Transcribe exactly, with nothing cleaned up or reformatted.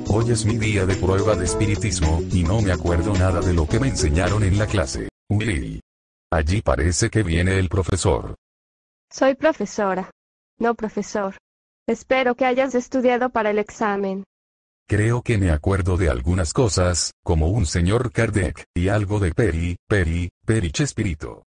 Hoy es mi día de prueba de espiritismo, y no me acuerdo nada de lo que me enseñaron en la clase. Uy. Allí parece que viene el profesor. Soy profesora. No profesor. Espero que hayas estudiado para el examen. Creo que me acuerdo de algunas cosas, como un señor Kardec, y algo de Peri, Peri, Perichespirito.